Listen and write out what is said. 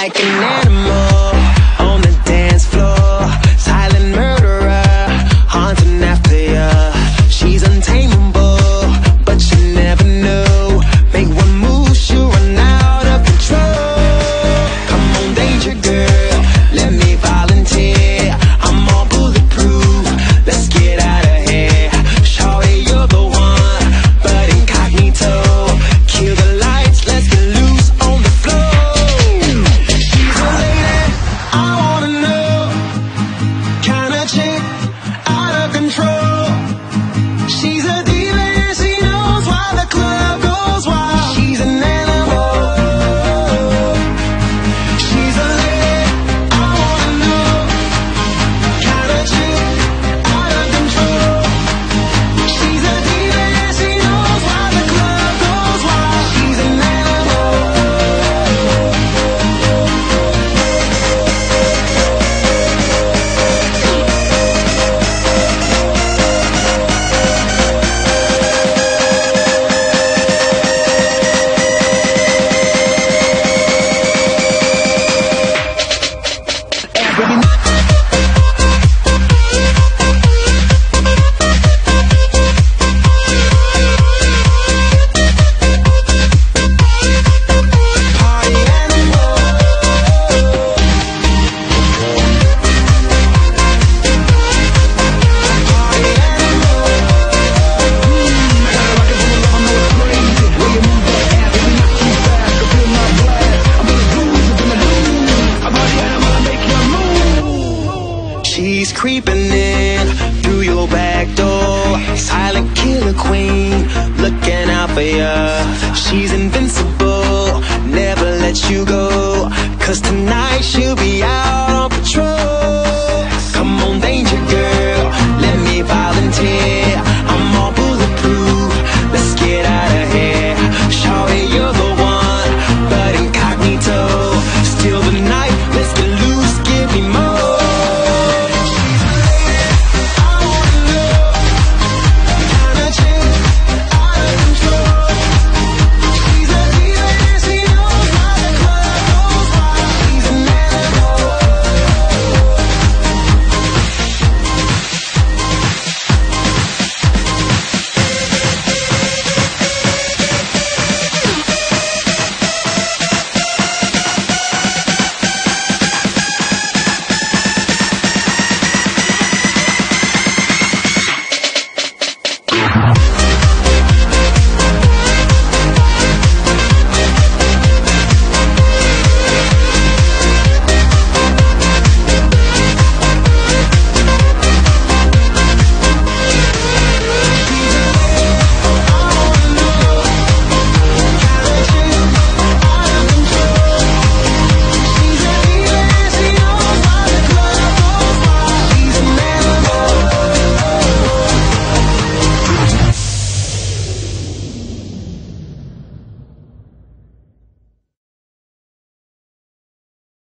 like an animal on the dance floor. Silent murderer, haunting after ya. She's untamable, but you never know. Make one move, she'll run out of control. Come on, danger girl, let me volunteer. I'm all bulletproof, let's get out of here. Shawty, you're the one, but incognito. Kill the lights, let's get loose on the floor. She's a lady, I wanna know. Kinda chick, out of control. She's a diva and she knows why the club goes wild. She's an animal. She's a lady, I wanna know. Kinda chick, out of control. She's a diva and she knows why the club goes wild. She's an animal. She's creeping in through your back door. Silent killer queen, looking out for ya. She's invincible, never let you go. 'Cause tonight she'll